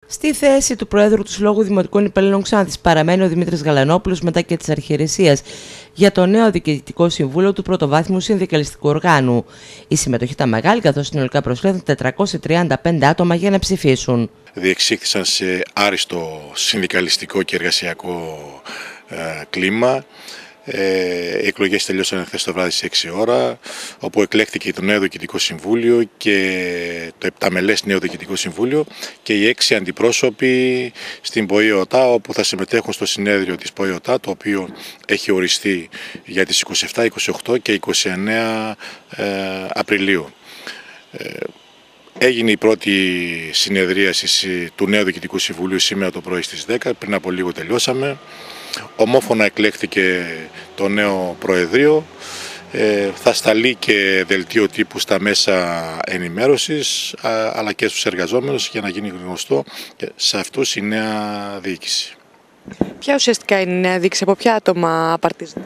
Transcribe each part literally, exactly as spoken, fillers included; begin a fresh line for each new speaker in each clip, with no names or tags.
Στη θέση του Προέδρου του Συλλόγου Δημοτικών Υπαλλήλων Ξάνθης παραμένει ο Δημήτρης Γαλανόπουλος μετά και της αρχιερεσίας για το νέο Διοικητικό Συμβούλιο του Πρωτοβάθμιου Συνδικαλιστικού Οργάνου. Η συμμετοχή ήταν μεγάλη, καθώς συνολικά προσφέρθηκαν τετρακόσια τριάντα πέντε άτομα για να ψηφίσουν.
Διεξήχθησαν σε άριστο συνδικαλιστικό και εργασιακό ε, κλίμα. Ε, οι εκλογές τελειώσαν χθες το βράδυ στις έξι ώρα, όπου εκλέχθηκε το νέο Διοικητικό Συμβούλιο και το επταμελές νέο Διοικητικό Συμβούλιο και οι έξι αντιπρόσωποι στην ΠΟΗ-ΟΤΑ, όπου θα συμμετέχουν στο συνέδριο της ΠΟΗ-ΟΤΑ, το οποίο έχει οριστεί για τις είκοσι επτά, είκοσι οκτώ και είκοσι εννέα ε, Απριλίου. Ε, Έγινε η πρώτη συνεδρίαση του νέου Διοικητικού Συμβουλίου σήμερα το πρωί στις δέκα, πριν από λίγο τελειώσαμε. Ομόφωνα εκλέχθηκε το νέο Προεδρείο. Ε, θα σταλεί και δελτίο τύπου στα μέσα ενημέρωσης, αλλά και στους εργαζόμενους για να γίνει γνωστό σε αυτούς η νέα διοίκηση.
Ποια ουσιαστικά είναι η νέα διοίκηση, από ποια άτομα απαρτίζεται?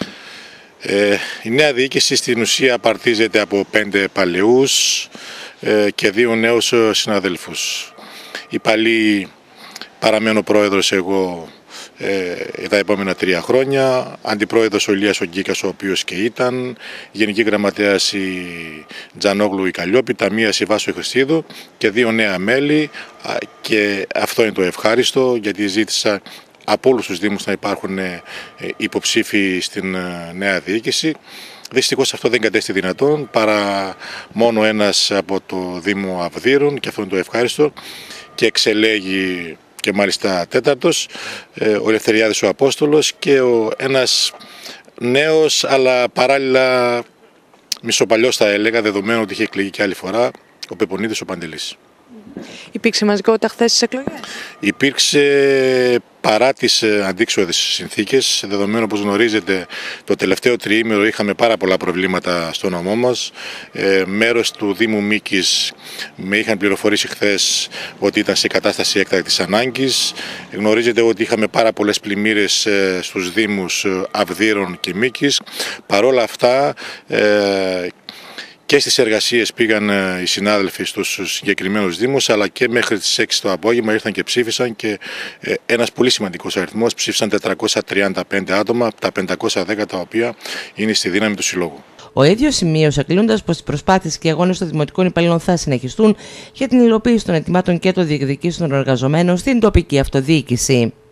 Ε, η νέα διοίκηση στην ουσία απαρτίζεται από πέντε παλαιούς ε, και δύο νέους συναδέλφους. Οι παλιοί παραμένω πρόεδρος εγώ ε, τα επόμενα τρία χρόνια, αντιπρόεδρος ο Ηλίας ο Γκίκας, ο οποίος και ήταν, γενική γραμματέας η Τζανόγλου η Καλλιόπη, ταμείας η Βάσο η Χριστίδου και δύο νέα μέλη, και αυτό είναι το ευχάριστο, γιατί ζήτησα από όλους τους Δήμους να υπάρχουν υποψήφοι στην νέα διοίκηση. Δυστυχώς αυτό δεν κατέστη δυνατόν, παρά μόνο ένας από το Δήμο Αυδείρων, και αυτό είναι το ευχάριστο, και εξελέγει και μάλιστα τέταρτος, ο Ελευθεριάδης ο Απόστολος, και ο ένας νέος αλλά παράλληλα μισοπαλιός θα έλεγα, δεδομένου ότι είχε εκλεγεί και άλλη φορά, ο Πεπονίδης ο Παντελής.
Υπήρξε μαζικότητα χθες στις εκλογές?
Υπήρξε, παρά τις αντίξωδες συνθήκες, δεδομένου όπως γνωρίζετε το τελευταίο τριήμερο είχαμε πάρα πολλά προβλήματα στο νομό μας. Ε, μέρος του Δήμου Μίκης με είχαν πληροφορήσει χθες ότι ήταν σε κατάσταση έκτακτης ανάγκης. Γνωρίζετε ότι είχαμε πάρα πολλές πλημμύρες στους Δήμους Αυδείρων και Μίκης. Παρόλα αυτά, ε, και στις εργασίες πήγαν οι συνάδελφοι στους συγκεκριμένους Δήμους, αλλά και μέχρι τις έξι το απόγευμα ήρθαν και ψήφισαν, και ένας πολύ σημαντικός αριθμός, ψήφισαν τετρακόσια τριάντα πέντε άτομα, τα πεντακόσια δέκα τα οποία είναι στη δύναμη του Συλλόγου.
Ο ίδιος σημείωσε, κλείνοντας, πως οι προσπάθειες και οι αγώνες των δημοτικών υπαλλήλων θα συνεχιστούν για την υλοποίηση των αιτημάτων και των διεκδικήσεων των εργαζομένων στην τοπική αυτοδιοίκηση.